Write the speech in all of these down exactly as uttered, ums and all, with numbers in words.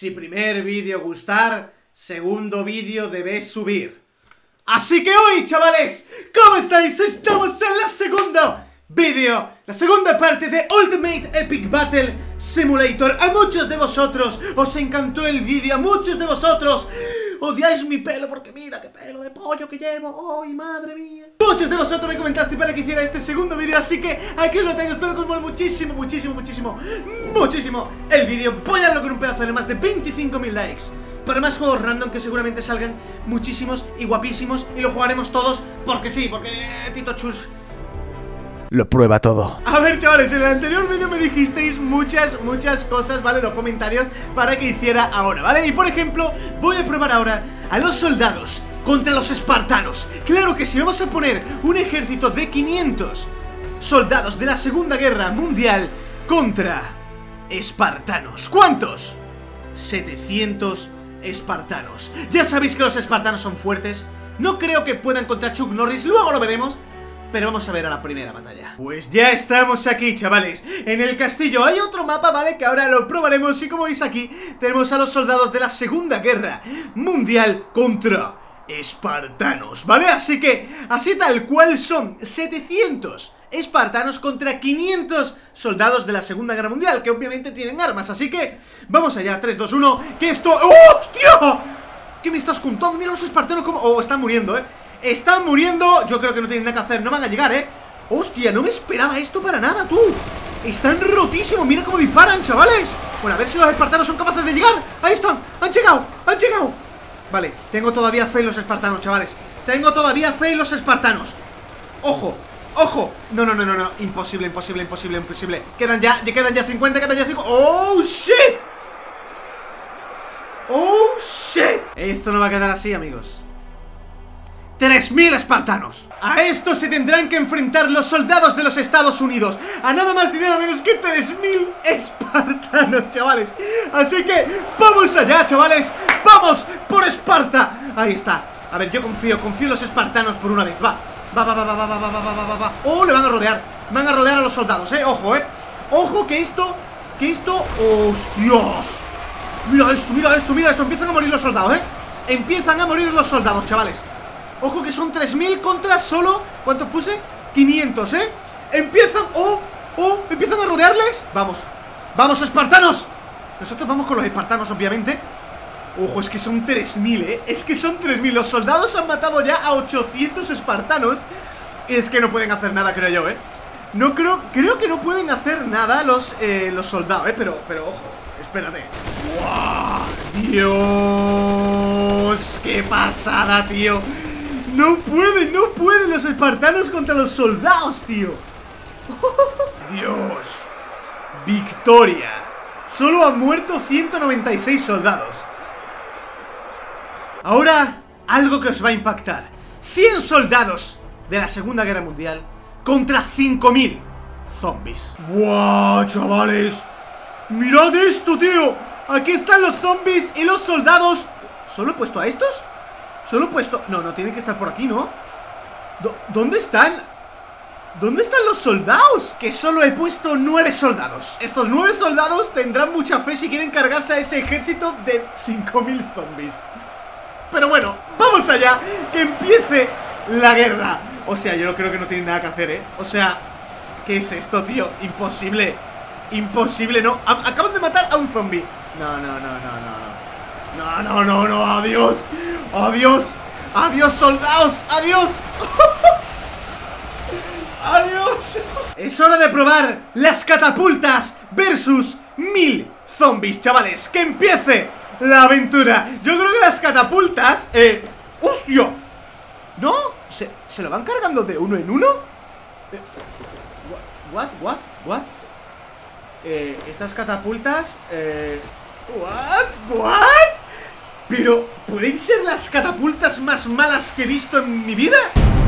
Si primer vídeo gustar, segundo vídeo debes subir. Así que hoy, chavales, ¿cómo estáis? Estamos en la segunda vídeo, la segunda parte de Ultimate Epic Battle Simulator. A muchos de vosotros os encantó el vídeo, a muchos de vosotros odiáis mi pelo porque mira qué pelo de pollo que llevo. ¡Ay, madre mía! Muchos de vosotros me comentaste para que hiciera este segundo vídeo, así que aquí os lo tengo. Espero que os mole muchísimo, muchísimo, muchísimo, muchísimo el vídeo. Voy a darlo con un pedazo de más de veinticinco mil likes para más juegos random que seguramente salgan muchísimos y guapísimos. Y lo jugaremos todos porque sí, porque Tito Chus lo prueba todo. A ver, chavales, en el anterior vídeo me dijisteis muchas, muchas cosas, ¿vale? En los comentarios para que hiciera ahora, ¿vale? Y por ejemplo, voy a probar ahora a los soldados contra los espartanos. Claro que sí, vamos a poner un ejército de quinientos soldados de la Segunda Guerra Mundial contra espartanos. ¿Cuántos? setecientos espartanos. Ya sabéis que los espartanos son fuertes. No creo que puedan contra Chuck Norris, luego lo veremos. Pero vamos a ver a la primera batalla. Pues ya estamos aquí, chavales, en el castillo. Hay otro mapa, ¿vale? Que ahora lo probaremos. Y como veis aquí, tenemos a los soldados de la Segunda Guerra Mundial contra espartanos, ¿vale? Así que, así tal cual son setecientos espartanos contra quinientos soldados de la Segunda Guerra Mundial, que obviamente tienen armas. Así que, vamos allá, tres, dos, uno. Que esto... ¡Oh, hostia! ¿Qué me estás contando? Mira los espartanos como... Oh, están muriendo, ¿eh? Están muriendo, yo creo que no tienen nada que hacer. No van a llegar, eh. Hostia, no me esperaba esto para nada, tú. Están rotísimos, mira cómo disparan, chavales. Bueno, a ver si los espartanos son capaces de llegar. Ahí están, han llegado, han llegado. Vale, tengo todavía fe en los espartanos, chavales. Tengo todavía fe en los espartanos. Ojo, ojo. No, no, no, no, no, imposible, imposible, imposible, imposible. Quedan ya, quedan ya cincuenta, quedan ya cinco. ¡Oh, shit! ¡Oh, shit! Esto no va a quedar así, amigos. tres mil espartanos. A esto se tendrán que enfrentar los soldados de los Estados Unidos. A nada más ni nada menos que tres mil espartanos, chavales. Así que vamos allá, chavales. ¡Vamos por Esparta! Ahí está. A ver, yo confío, confío en los espartanos por una vez. Va, va, va, va, va, va, va, va, va, va, va. Oh, le van a rodear. Van a rodear a los soldados, eh. Ojo, eh. Ojo que esto, que esto... ¡Hostias! Mira esto, mira esto, mira esto. Empiezan a morir los soldados, eh. Empiezan a morir los soldados, chavales. Ojo que son tres mil contra solo... ¿Cuántos puse? quinientos, ¿eh? Empiezan... ¡Oh! ¡Oh! ¿Empiezan a rodearles? Vamos. ¡Vamos, espartanos! Nosotros vamos con los espartanos, obviamente. Ojo, es que son tres mil, ¿eh? Es que son tres mil. Los soldados han matado ya a ochocientos espartanos. Es que no pueden hacer nada, creo yo, ¿eh? No creo... Creo que no pueden hacer nada los, eh, los soldados, ¿eh? Pero, pero, ojo. Espérate. ¡Wow! ¡Dios! ¡Qué pasada, tío! No pueden, no pueden los espartanos contra los soldados, tío. Dios. Victoria. Solo han muerto ciento noventa y seis soldados. Ahora, algo que os va a impactar. cien soldados de la Segunda Guerra Mundial contra cinco mil zombies. ¡Guau, chavales! ¡Mirad esto, tío! Aquí están los zombies y los soldados. ¿Solo he puesto a estos? Solo he puesto... No, no, tienen que estar por aquí, ¿no? ¿Dó- ¿Dónde están? ¿Dónde están los soldados? Que solo he puesto nueve soldados. Estos nueve soldados tendrán mucha fe si quieren cargarse a ese ejército de cinco mil zombies. Pero bueno, vamos allá. Que empiece la guerra. O sea, yo creo que no tienen nada que hacer, ¿eh? O sea, ¿qué es esto, tío? Imposible. Imposible, no. A- Acaban de matar a un zombie. No, no, no, no, no. No, no, no, no, adiós. Adiós. Adiós, soldados. Adiós. Adiós. Es hora de probar las catapultas versus mil zombies, chavales. Que empiece la aventura. Yo creo que las catapultas... Eh... ¡Hostia! ¿No? ¿Se, ¿se lo van cargando de uno en uno? Eh, what, what, what? Eh, estas catapultas... Eh... What, what? Pero, ¿pueden ser las catapultas más malas que he visto en mi vida?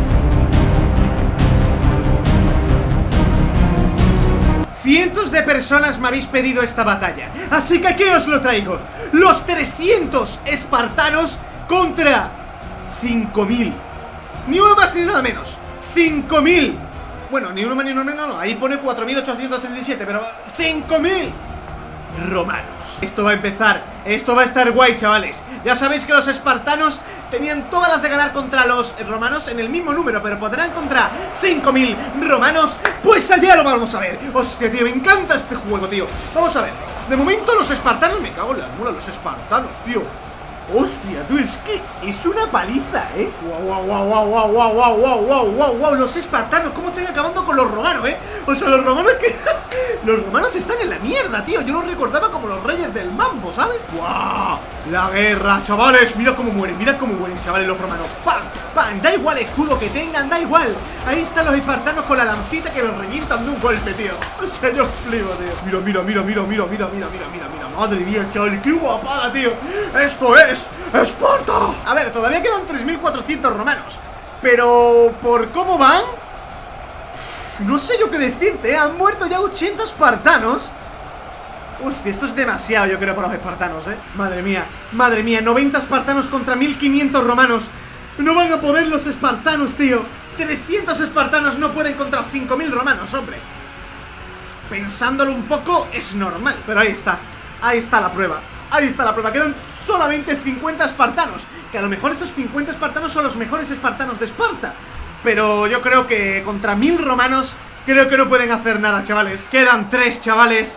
Cientos de personas me habéis pedido esta batalla, así que aquí os lo traigo. Los trescientos espartanos contra cinco mil. Ni uno más ni nada menos. cinco mil. Bueno, ni uno más ni uno menos, no. Ahí pone cuatro mil ochocientos treinta y siete, pero cinco mil romanos. Esto va a empezar, esto va a estar guay, chavales. Ya sabéis que los espartanos tenían todas las de ganar contra los romanos en el mismo número, pero podrán contra cinco mil romanos. Pues allá lo vamos a ver. Hostia, tío, me encanta este juego, tío. Vamos a ver. De momento los espartanos, me cago en la mula, los espartanos, tío. Hostia, tú, es que es una paliza, ¿eh? Wow, wow, wow, wow, wow, wow, wow, wow, wow, wow, los espartanos, ¿cómo están acabando con los romanos, eh? O sea, los romanos que... los romanos están en la mierda, tío. Yo los recordaba como los reyes del mambo, ¿sabes? ¡Wow! La guerra, chavales. Mira cómo mueren, mira cómo mueren, chavales, los romanos. ¡Pam! ¡Pam! Da igual el escudo que tengan, da igual. Ahí están los espartanos con la lancita que los revientan de un golpe, tío. O sea, yo flipo, tío. Mira, mira, mira, mira, mira, mira, mira, mira, mira, mira. Madre mía, chaval, qué guapada, tío. Esto es Esparta. A ver, todavía quedan tres mil cuatrocientos romanos, pero por cómo van, no sé yo qué decirte, ¿eh? Han muerto ya ochenta espartanos. Hostia, esto es demasiado, yo creo, para los espartanos, ¿eh? Madre mía, madre mía, noventa espartanos contra mil quinientos romanos. No van a poder los espartanos, tío. trescientos espartanos no pueden contra cinco mil romanos, hombre. Pensándolo un poco, es normal. Pero ahí está, ahí está la prueba. Ahí está la prueba, quedan solamente cincuenta espartanos. Que a lo mejor estos cincuenta espartanos son los mejores espartanos de Esparta, pero yo creo que contra mil romanos creo que no pueden hacer nada, chavales. Quedan tres, chavales.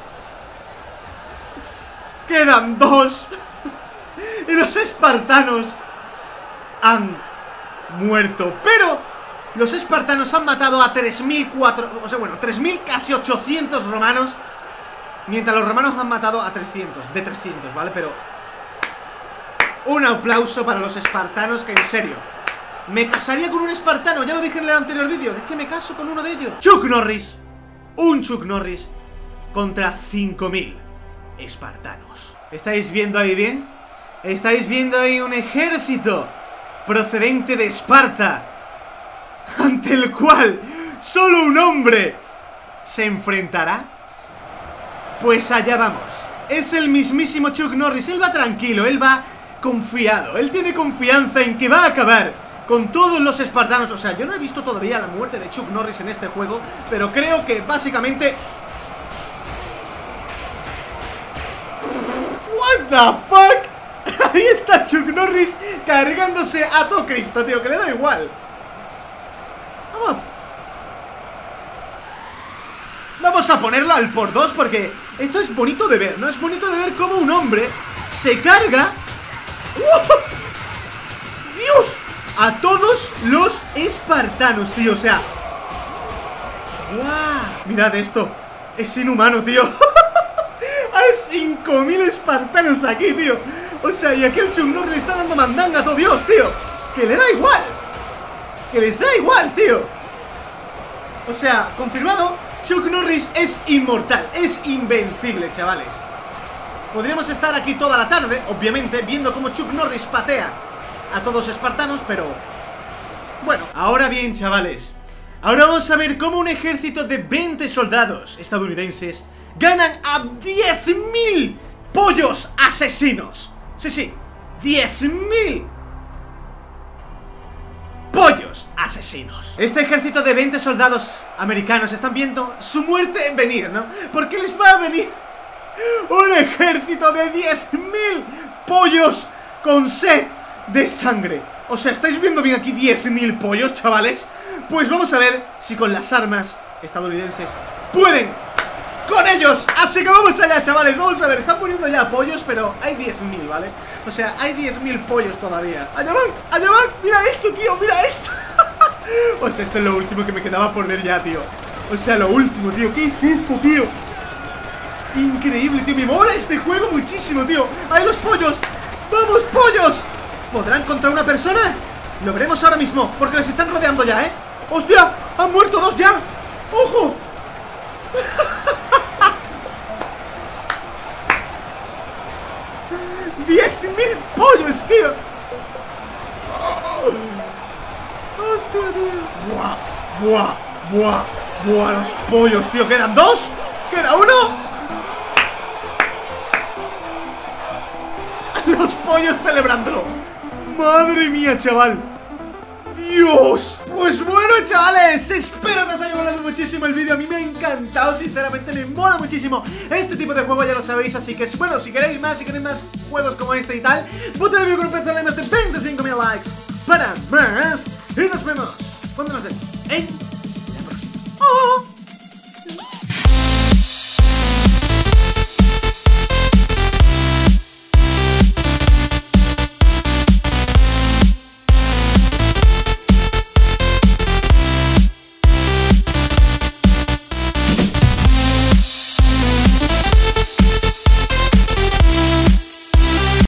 Quedan dos. Y los espartanos han muerto. Pero los espartanos han matado a tres mil cuatrocientos, o sea, bueno, tres mil casi ochocientos romanos, mientras los romanos han matado a trescientos, de trescientos, ¿vale? Pero un aplauso para los espartanos, que en serio, me casaría con un espartano, ya lo dije en el anterior vídeo, es que me caso con uno de ellos. Chuck Norris, un Chuck Norris contra cinco mil espartanos. ¿Estáis viendo ahí bien? ¿Estáis viendo ahí un ejército procedente de Esparta, ante el cual solo un hombre se enfrentará? Pues allá vamos. Es el mismísimo Chuck Norris. Él va tranquilo, él va confiado, él tiene confianza en que va a acabar con todos los espartanos. O sea, yo no he visto todavía la muerte de Chuck Norris en este juego, pero creo que básicamente... What the fuck. Ahí está Chuck Norris cargándose a todo Cristo, tío, que le da igual. Vamos. Vamos a ponerlo al por dos porque esto es bonito de ver, ¿no? Es bonito de ver cómo un hombre se carga... ¡Uh! ¡Dios! A todos los espartanos, tío, o sea... ¡Guau! Mirad esto, es inhumano, tío. Hay cinco mil espartanos aquí, tío. O sea, y aquí el Chuck Norris le está dando mandanga a todo Dios, tío. Que le da igual. Que les da igual, tío. O sea, confirmado, Chuck Norris es inmortal, es invencible, chavales. Podríamos estar aquí toda la tarde, obviamente, viendo cómo Chuck Norris patea a todos los espartanos, pero... bueno, ahora bien, chavales, ahora vamos a ver cómo un ejército de veinte soldados estadounidenses ganan a diez mil pollos asesinos. Sí, sí, diez mil pollos asesinos. Este ejército de veinte soldados americanos están viendo su muerte venir, ¿no? Porque les va a venir un ejército de diez mil pollos con sed de sangre. O sea, ¿estáis viendo bien aquí diez mil pollos, chavales? Pues vamos a ver si con las armas estadounidenses pueden con ellos. Así que vamos allá, chavales, vamos a ver. Están poniendo ya pollos, pero hay diez mil, ¿vale? O sea, hay diez mil pollos todavía. Allá van, allá van, mira eso, tío, mira eso. O sea, esto es lo último que me quedaba por ver ya, tío. O sea, lo último, tío, ¿qué es esto, tío? Increíble, tío, me mola este juego muchísimo, tío. ¡Ahí los pollos! ¡Vamos, pollos! ¿Podrán contra una persona? Lo veremos ahora mismo, porque les están rodeando ya, ¿eh? ¡Hostia! ¡Han muerto dos ya! ¡Ojo! ¡diez mil pollos, tío! ¡Hostia, tío! ¡Buah! ¡Buah! ¡Buah! ¡Buah! Los pollos, tío. ¿Quedan dos? ¿Queda uno? Los pollos celebrándolo. Madre mía, chaval. Dios. Pues bueno, chavales, espero que os haya molado muchísimo el vídeo. A mí me ha encantado, sinceramente me mola muchísimo este tipo de juego, ya lo sabéis. Así que, bueno, si queréis más, si queréis más juegos como este y tal, votad en mi grupo de más de veinticinco mil likes para más. Y nos vemos cuando nos vemos en la próxima. ¡Oh!